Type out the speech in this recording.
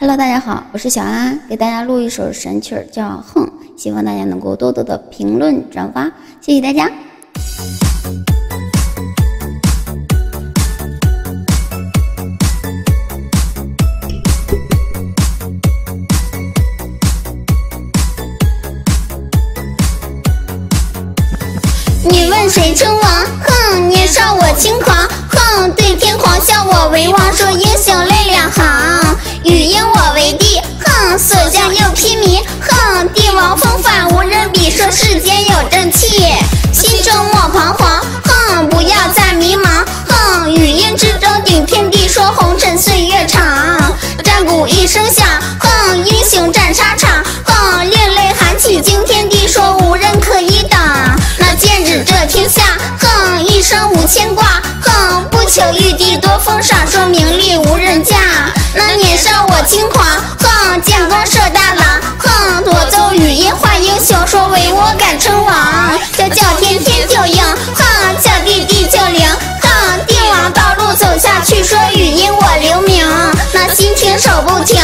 Hello， 大家好，我是小安，给大家录一首神曲儿，叫《哼》，希望大家能够多多的评论转发，谢谢大家。 你问谁称王？哼，年少我轻狂。哼，对天狂笑我为王，说英雄泪两行。语因我为帝，哼，所向又披靡。哼，帝王风范无人比，说世间有正气。心中莫彷徨，哼，不要再迷茫。哼，语音之中顶天地，说红尘岁月长。战鼓一声响，哼，英雄战沙场。哼，另类喊起惊天地，说无人可以挡。那剑指这天下，哼，一生无牵挂。哼，不求玉帝多封赏，说名利无人价。那年少我轻狂，哼，建功射大郎。哼，夺奏语音换英雄，说唯我敢称王。叫天天就应，哼，叫地地就灵。哼，帝王道路走下去，说语音我留名。那心停手不停，